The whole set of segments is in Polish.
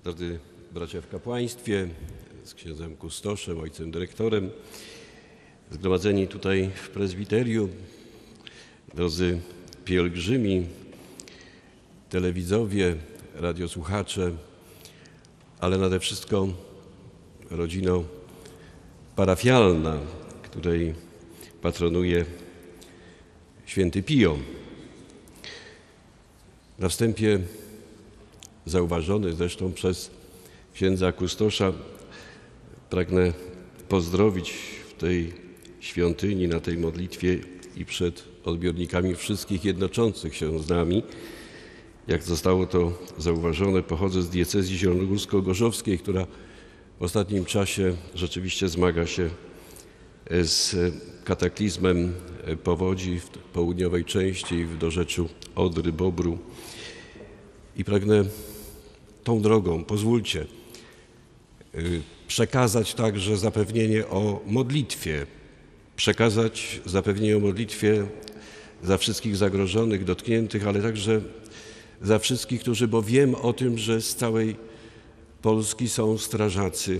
Drodzy bracia w kapłaństwie, z księdzem kustoszem, ojcem dyrektorem, zgromadzeni tutaj w prezbiterium, drodzy pielgrzymi, telewidzowie, radiosłuchacze, ale nade wszystko rodzina parafialna, której patronuje święty Pio. Na wstępie zauważony zresztą przez księdza kustosza pragnę pozdrowić w tej świątyni, na tej modlitwie i przed odbiornikami wszystkich jednoczących się z nami. Jak zostało to zauważone, pochodzę z diecezji zielonogórsko-gorzowskiej, która w ostatnim czasie rzeczywiście zmaga się z kataklizmem powodzi w południowej części, w dorzeczu Odry, Bobru. I pragnę tą drogą, pozwólcie, przekazać także zapewnienie o modlitwie, za wszystkich zagrożonych, dotkniętych, ale także za wszystkich, którzy, bo wiem o tym, że z całej Polski są strażacy,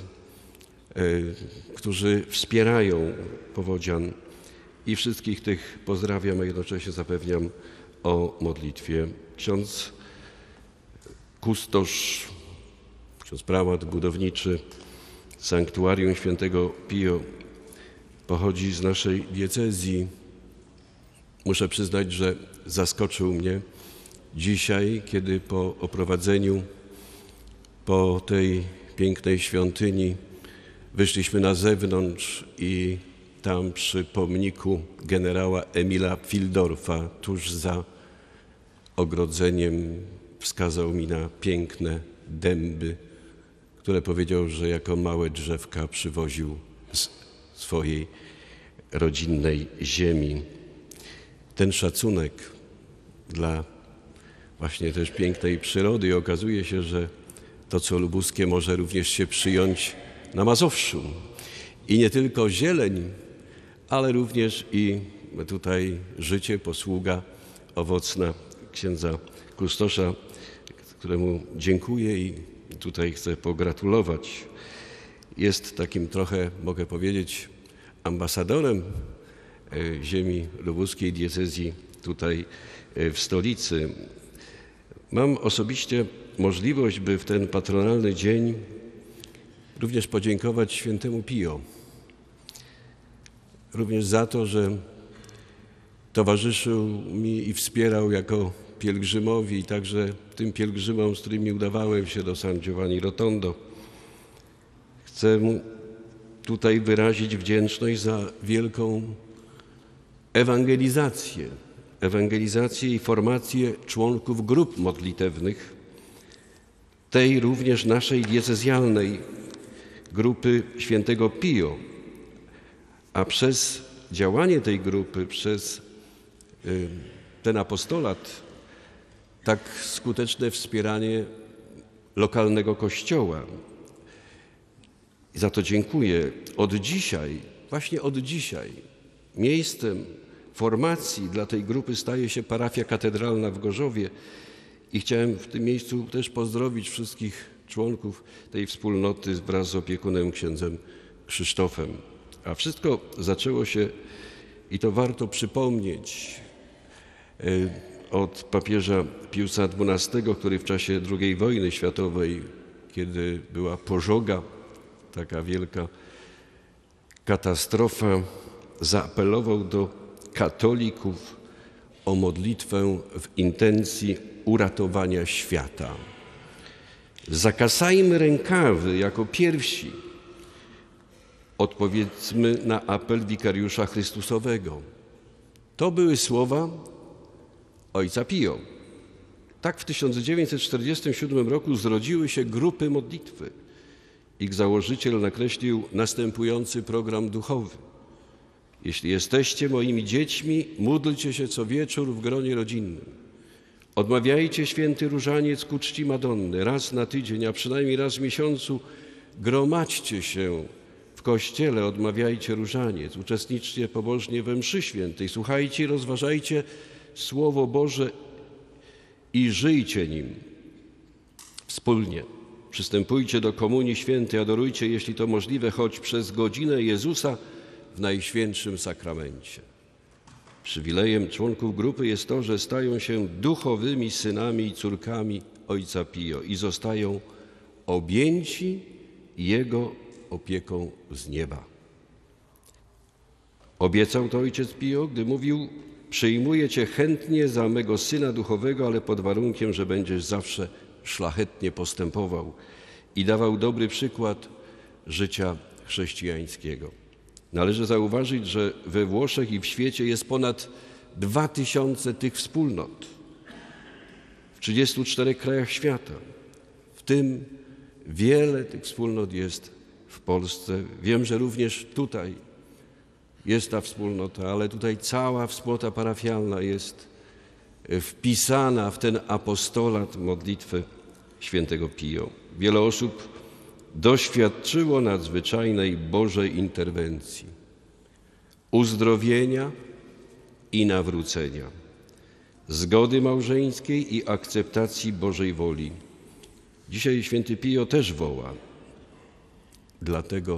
którzy wspierają powodzian i wszystkich tych pozdrawiam, a jednocześnie zapewniam o modlitwie. Ksiądz kustosz, ksiądz prałat budowniczy sanktuarium świętego Pio pochodzi z naszej diecezji. Muszę przyznać, że zaskoczył mnie dzisiaj, kiedy po oprowadzeniu po tej pięknej świątyni wyszliśmy na zewnątrz i tam przy pomniku generała Emila Fildorfa, tuż za ogrodzeniem, wskazał mi na piękne dęby, które powiedział, że jako małe drzewka przywoził z swojej rodzinnej ziemi. Ten szacunek dla właśnie też pięknej przyrody i okazuje się, że to, co lubuskie, może również się przyjąć na Mazowszu. I nie tylko zieleń, ale również i tutaj życie, posługa owocna księdza kustosza, któremu dziękuję i tutaj chcę pogratulować. Jest takim trochę, mogę powiedzieć, ambasadorem ziemi lubuskiej, diecezji tutaj w stolicy. Mam osobiście możliwość, by w ten patronalny dzień również podziękować świętemu Pio. Również za to, że towarzyszył mi i wspierał jako pielgrzymowi i także tym pielgrzymom, z którymi udawałem się do San Giovanni Rotondo. Chcę mu tutaj wyrazić wdzięczność za wielką ewangelizację i formację członków grup modlitewnych, tej również naszej diecezjalnej grupy świętego Pio, a przez działanie tej grupy, przez ten apostolat, tak skuteczne wspieranie lokalnego kościoła. I za to dziękuję. Właśnie od dzisiaj, miejscem formacji dla tej grupy staje się parafia katedralna w Gorzowie i chciałem w tym miejscu też pozdrowić wszystkich członków tej wspólnoty wraz z opiekunem księdzem Krzysztofem. A wszystko zaczęło się, i to warto przypomnieć, od papieża Piusa XII, który w czasie II wojny światowej, kiedy była pożoga, taka wielka katastrofa, zaapelował do katolików o modlitwę w intencji uratowania świata. Zakasajmy rękawy jako pierwsi. Odpowiedzmy na apel wikariusza Chrystusowego. To były słowa ojca Pio. Tak w 1947 roku zrodziły się grupy modlitwy. Ich założyciel nakreślił następujący program duchowy. Jeśli jesteście moimi dziećmi, módlcie się co wieczór w gronie rodzinnym. Odmawiajcie święty różaniec ku czci Madonny raz na tydzień, a przynajmniej raz w miesiącu gromadźcie się w kościele, odmawiajcie różaniec, uczestniczcie pobożnie we mszy świętej, słuchajcie i rozważajcie Słowo Boże i żyjcie nim wspólnie. przystępujcie do Komunii Świętej, adorujcie, jeśli to możliwe, choć przez godzinę Jezusa w Najświętszym Sakramencie. Przywilejem członków grupy jest to, że stają się duchowymi synami i córkami Ojca Pio i zostają objęci Jego opieką z nieba. Obiecał to Ojciec Pio, gdy mówił: przyjmuję Cię chętnie za mego syna duchowego, ale pod warunkiem, że będziesz zawsze szlachetnie postępował i dawał dobry przykład życia chrześcijańskiego. Należy zauważyć, że we Włoszech i w świecie jest ponad 2000 tych wspólnot w 34 krajach świata. W tym wiele tych wspólnot jest w Polsce. Wiem, że również tutaj jest ta wspólnota, ale tutaj cała wspólnota parafialna jest wpisana w ten apostolat modlitwy świętego Pio. Wiele osób doświadczyło nadzwyczajnej Bożej interwencji, uzdrowienia i nawrócenia, zgody małżeńskiej i akceptacji Bożej woli. Dzisiaj święty Pio też woła. Dlatego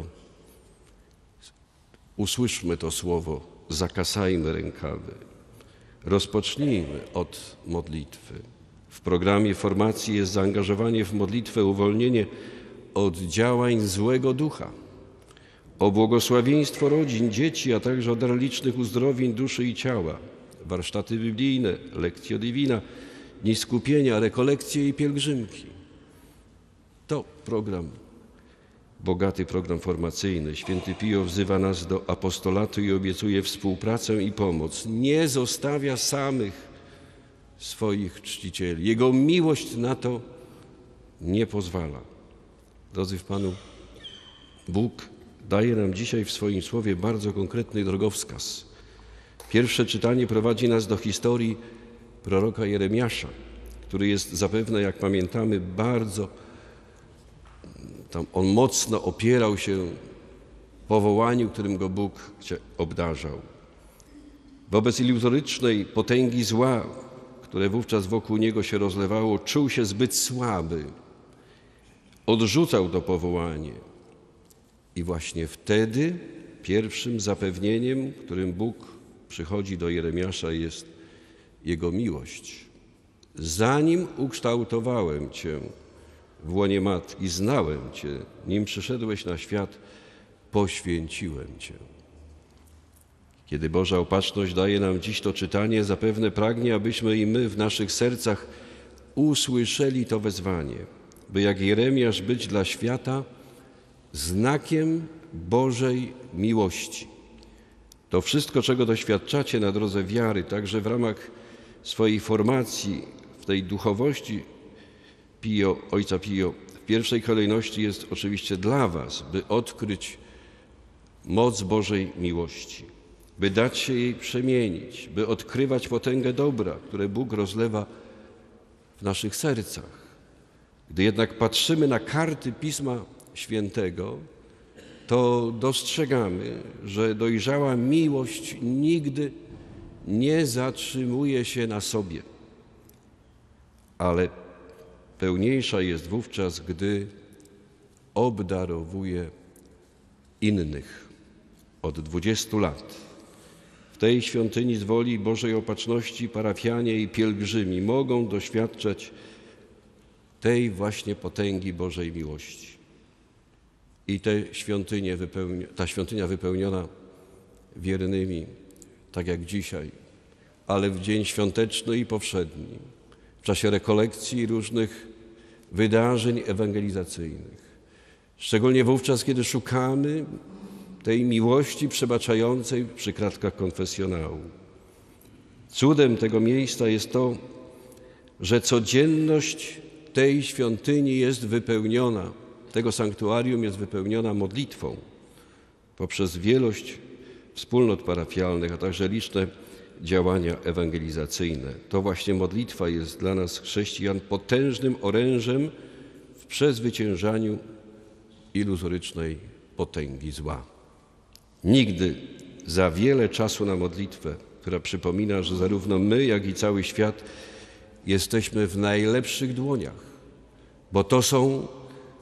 usłyszmy to słowo, zakasajmy rękawy, rozpocznijmy od modlitwy. W programie formacji jest zaangażowanie w modlitwę, uwolnienie od działań złego ducha, o błogosławieństwo rodzin, dzieci, a także o dar licznych uzdrowień duszy i ciała, warsztaty biblijne, lectio divina, dni skupienia, rekolekcje i pielgrzymki. To program, bogaty program formacyjny. Święty Pio wzywa nas do apostolatu i obiecuje współpracę i pomoc. Nie zostawia samych swoich czcicieli. Jego miłość na to nie pozwala. Drodzy w Panu, Bóg daje nam dzisiaj w swoim słowie bardzo konkretny drogowskaz. Pierwsze czytanie prowadzi nas do historii proroka Jeremiasza, który jest zapewne, jak pamiętamy, on mocno opierał się powołaniu, którym go Bóg obdarzał. Wobec iluzorycznej potęgi zła, które wówczas wokół niego się rozlewało, czuł się zbyt słaby. Odrzucał to powołanie. I właśnie wtedy pierwszym zapewnieniem, którym Bóg przychodzi do Jeremiasza, jest Jego miłość. Zanim ukształtowałem Cię w łonie matki, znałem Cię, nim przyszedłeś na świat, poświęciłem Cię. Kiedy Boża Opatrzność daje nam dziś to czytanie, zapewne pragnie, abyśmy i my w naszych sercach usłyszeli to wezwanie, by jak Jeremiasz być dla świata znakiem Bożej miłości. To wszystko, czego doświadczacie na drodze wiary, także w ramach swojej formacji, w tej duchowości Ojca Pio, w pierwszej kolejności jest oczywiście dla Was, by odkryć moc Bożej miłości, by dać się jej przemienić, by odkrywać potęgę dobra, które Bóg rozlewa w naszych sercach. Gdy jednak patrzymy na karty Pisma Świętego, to dostrzegamy, że dojrzała miłość nigdy nie zatrzymuje się na sobie, ale pełniejsza jest wówczas, gdy obdarowuje innych. Od 20 lat w tej świątyni z woli Bożej Opatrzności parafianie i pielgrzymi mogą doświadczać tej właśnie potęgi Bożej miłości. I ta świątynia wypełniona wiernymi, tak jak dzisiaj, ale w dzień świąteczny i powszedni, w czasie rekolekcji i różnych wydarzeń ewangelizacyjnych. Szczególnie wówczas, kiedy szukamy tej miłości przebaczającej przy kratkach konfesjonału. Cudem tego miejsca jest to, że codzienność tej świątyni jest wypełniona, tego sanktuarium jest wypełniona modlitwą poprzez wielość wspólnot parafialnych, a także liczne działania ewangelizacyjne. To właśnie modlitwa jest dla nas, chrześcijan, potężnym orężem w przezwyciężaniu iluzorycznej potęgi zła. Nigdy za wiele czasu na modlitwę, która przypomina, że zarówno my, jak i cały świat jesteśmy w najlepszych dłoniach, bo to są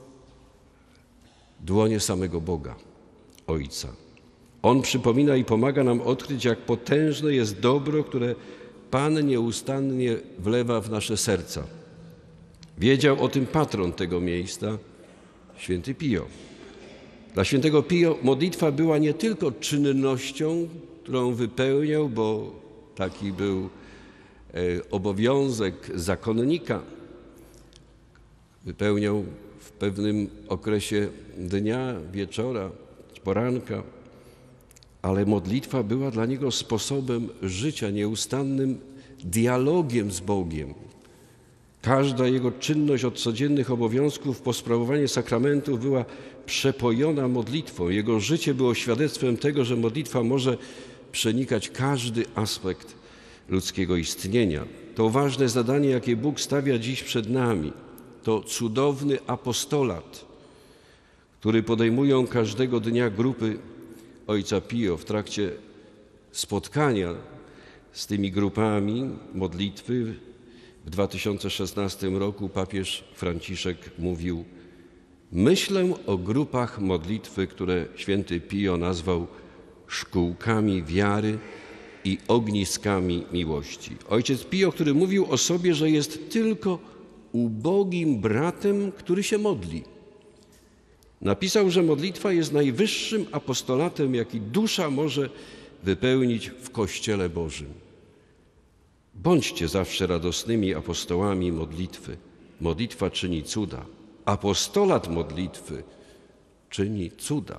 dłonie samego Boga, Ojca. On przypomina i pomaga nam odkryć, jak potężne jest dobro, które Pan nieustannie wlewa w nasze serca. Wiedział o tym patron tego miejsca, święty Pio. Dla świętego Pio modlitwa była nie tylko czynnością, którą wypełniał, bo taki był obowiązek zakonnika. Wypełniał w pewnym okresie dnia, wieczora, poranka, ale modlitwa była dla niego sposobem życia, nieustannym dialogiem z Bogiem. Każda jego czynność od codziennych obowiązków po sprawowanie sakramentów była przepojona modlitwą. Jego życie było świadectwem tego, że modlitwa może przenikać każdy aspekt ludzkiego istnienia. To ważne zadanie, jakie Bóg stawia dziś przed nami, to cudowny apostolat, który podejmują każdego dnia grupy Ojca Pio. W trakcie spotkania z tymi grupami modlitwy w 2016 roku papież Franciszek mówił: myślę o grupach modlitwy, które święty Pio nazwał szkółkami wiary i ogniskami miłości. Ojciec Pio, który mówił o sobie, że jest tylko ubogim bratem, który się modli. Napisał, że modlitwa jest najwyższym apostolatem, jaki dusza może wypełnić w Kościele Bożym. Bądźcie zawsze radosnymi apostołami modlitwy. Modlitwa czyni cuda. Apostolat modlitwy czyni cuda.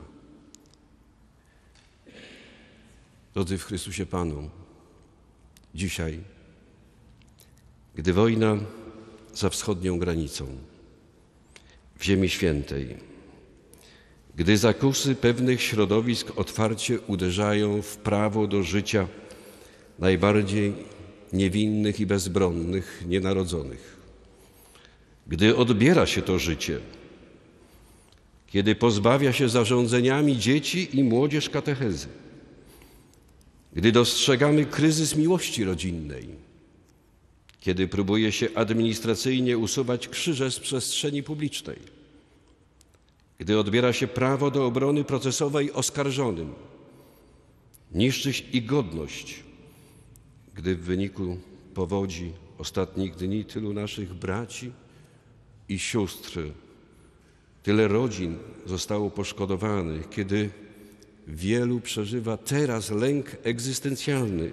Drodzy w Chrystusie Panu, dzisiaj, gdy wojna za wschodnią granicą, w Ziemi Świętej, gdy zakusy pewnych środowisk otwarcie uderzają w prawo do życia najbardziej niewinnych i bezbronnych, nienarodzonych, gdy odbiera się to życie, kiedy pozbawia się zarządzeniami dzieci i młodzież katechezy, gdy dostrzegamy kryzys miłości rodzinnej, kiedy próbuje się administracyjnie usuwać krzyże z przestrzeni publicznej, gdy odbiera się prawo do obrony procesowej oskarżonym, niszczyć ich godność, gdy w wyniku powodzi ostatnich dni tylu naszych braci i sióstr, tyle rodzin zostało poszkodowanych, kiedy wielu przeżywa teraz lęk egzystencjalny.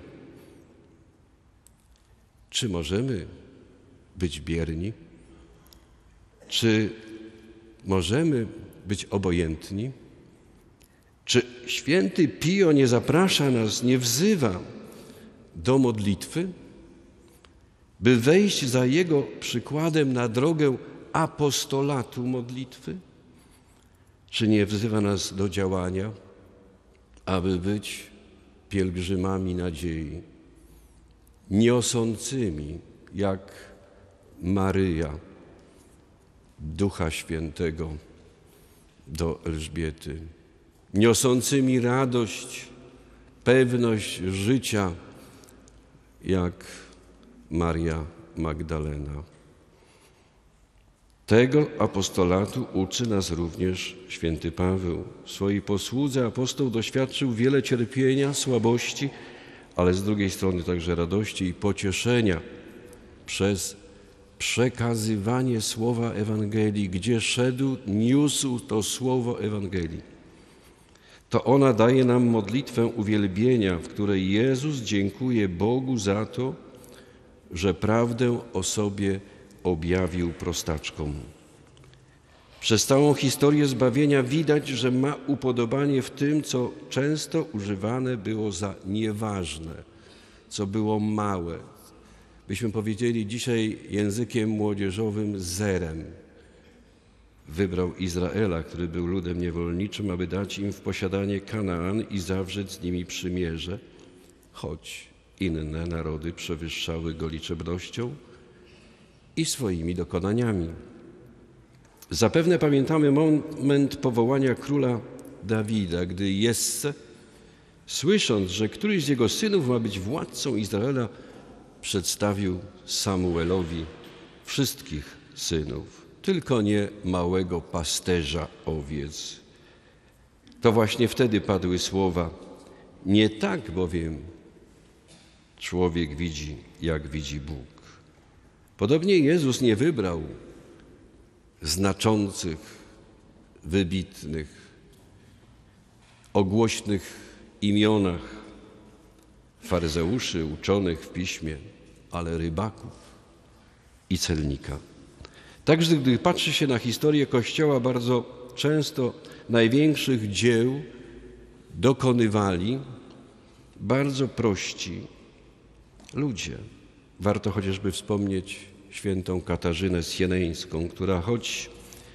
Czy możemy być bierni? Czy możemy być obojętni? Czy święty Pio nie zaprasza nas, nie wzywa do modlitwy, by wejść za jego przykładem na drogę apostolatu modlitwy? Czy nie wzywa nas do działania, aby być pielgrzymami nadziei, niosącymi jak Maryja Ducha Świętego do Elżbiety, niosącymi radość, pewność życia jak Maria Magdalena. Tego apostolatu uczy nas również święty Paweł. W swojej posłudze apostoł doświadczył wiele cierpienia, słabości, ale z drugiej strony także radości i pocieszenia przez przekazywanie słowa Ewangelii. Gdzie szedł, niósł to słowo Ewangelii. To ona daje nam modlitwę uwielbienia, w której Jezus dziękuje Bogu za to, że prawdę o sobie objawił prostaczkom. Przez całą historię zbawienia widać, że ma upodobanie w tym, co często używane było za nieważne, co było małe. Byśmy powiedzieli dzisiaj językiem młodzieżowym zerem. Wybrał Izraela, który był ludem niewolniczym, aby dać im w posiadanie Kanaan i zawrzeć z nimi przymierze, choć inne narody przewyższały go liczebnością i swoimi dokonaniami. Zapewne pamiętamy moment powołania króla Dawida, gdy Jesse, słysząc, że któryś z jego synów ma być władcą Izraela, przedstawił Samuelowi wszystkich synów. tylko nie małego pasterza owiec. To właśnie wtedy padły słowa: nie tak bowiem człowiek widzi, jak widzi Bóg. Podobnie Jezus nie wybrał znaczących, wybitnych, o głośnych imionach faryzeuszy, uczonych w piśmie, ale rybaków i celnika. Także gdy patrzy się na historię Kościoła, bardzo często największych dzieł dokonywali bardzo prości ludzie. Warto chociażby wspomnieć świętą Katarzynę Sieneńską, która choć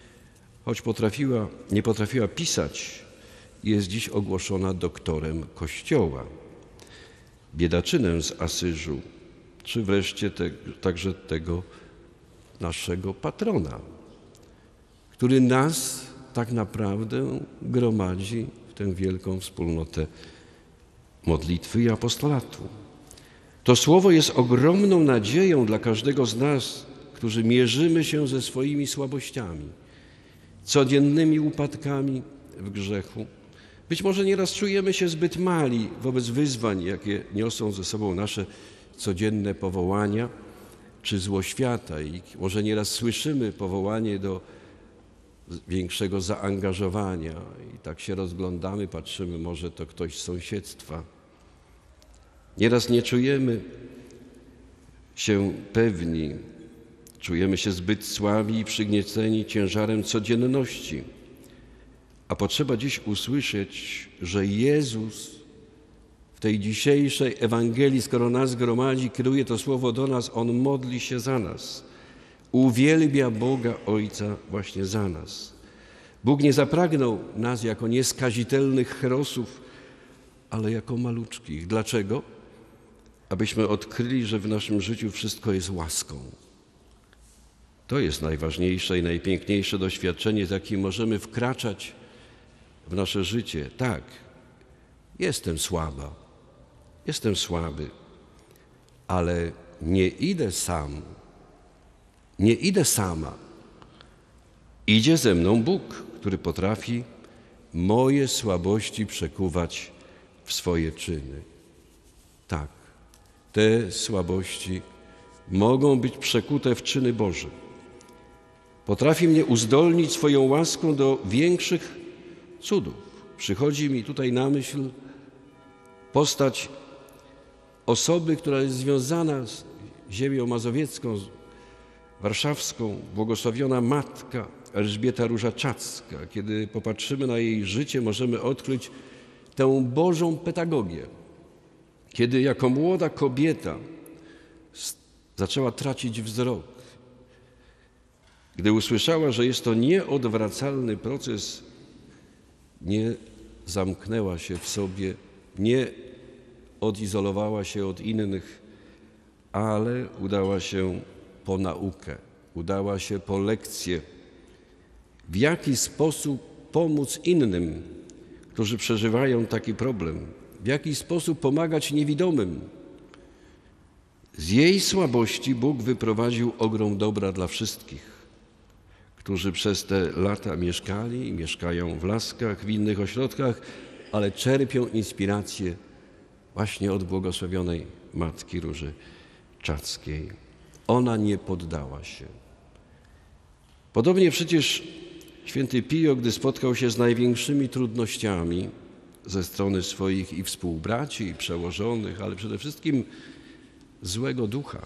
nie potrafiła pisać, jest dziś ogłoszona doktorem Kościoła. Biedaczynę z Asyżu, czy wreszcie także tego naszego patrona, który nas tak naprawdę gromadzi w tę wielką wspólnotę modlitwy i apostolatu. To słowo jest ogromną nadzieją dla każdego z nas, którzy mierzymy się ze swoimi słabościami, codziennymi upadkami w grzechu. Być może nieraz czujemy się zbyt mali wobec wyzwań, jakie niosą ze sobą nasze codzienne powołania czy zło świata, i może nieraz słyszymy powołanie do większego zaangażowania i tak się rozglądamy, patrzymy, może to ktoś z sąsiedztwa. Nieraz nie czujemy się pewni, czujemy się zbyt słabi i przygnieceni ciężarem codzienności. A potrzeba dziś usłyszeć, że Jezus w tej dzisiejszej Ewangelii, skoro nas gromadzi, kieruje to słowo do nas, On modli się za nas. Uwielbia Boga Ojca właśnie za nas. Bóg nie zapragnął nas jako nieskazitelnych cherosów, ale jako maluczkich. Dlaczego? Abyśmy odkryli, że w naszym życiu wszystko jest łaską. To jest najważniejsze i najpiękniejsze doświadczenie, z jakim możemy wkraczać w nasze życie. Tak, jestem słaba, jestem słaby, ale nie idę sam, nie idę sama. Idzie ze mną Bóg, który potrafi moje słabości przekuwać w swoje czyny. Tak, te słabości mogą być przekute w czyny Boże. Potrafi mnie uzdolnić swoją łaską do większych cudów. Przychodzi mi tutaj na myśl postać osoby, która jest związana z ziemią mazowiecką, warszawską, błogosławiona matka Elżbieta Różaczacka. Kiedy popatrzymy na jej życie, możemy odkryć tę Bożą pedagogię. Kiedy jako młoda kobieta zaczęła tracić wzrok, gdy usłyszała, że jest to nieodwracalny proces, nie zamknęła się w sobie, nie odizolowała się od innych, ale udała się po naukę, udała się po lekcję, w jaki sposób pomóc innym, którzy przeżywają taki problem, w jaki sposób pomagać niewidomym. Z jej słabości Bóg wyprowadził ogrom dobra dla wszystkich, którzy przez te lata mieszkali i mieszkają w Laskach, w innych ośrodkach, ale czerpią inspirację właśnie od błogosławionej Matki Róży Czackiej. Ona nie poddała się. Podobnie przecież święty Pio, gdy spotkał się z największymi trudnościami ze strony swoich i współbraci, i przełożonych, ale przede wszystkim złego ducha,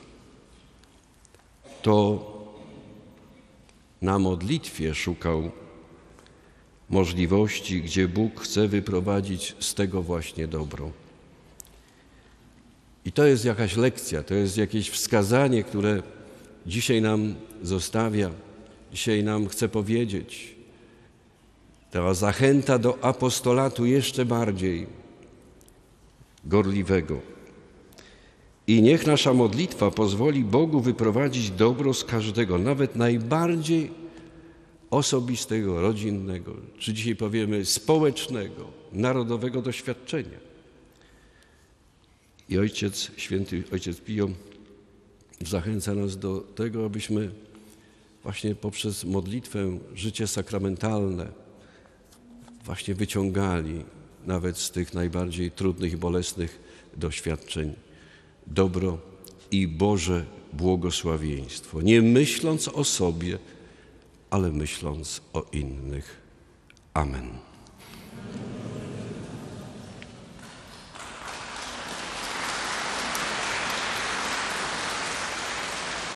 to na modlitwie szukał możliwości, gdzie Bóg chce wyprowadzić z tego właśnie dobro. I to jest jakaś lekcja, to jest jakieś wskazanie, które dzisiaj nam zostawia, dzisiaj nam chce powiedzieć. Ta zachęta do apostolatu jeszcze bardziej gorliwego. I niech nasza modlitwa pozwoli Bogu wyprowadzić dobro z każdego, nawet najbardziej osobistego, rodzinnego, czy dzisiaj powiemy społecznego, narodowego doświadczenia. I święty Ojciec Pio zachęca nas do tego, abyśmy właśnie poprzez modlitwę, życie sakramentalne właśnie wyciągali nawet z tych najbardziej trudnych i bolesnych doświadczeń dobro i Boże błogosławieństwo, nie myśląc o sobie, ale myśląc o innych. Amen.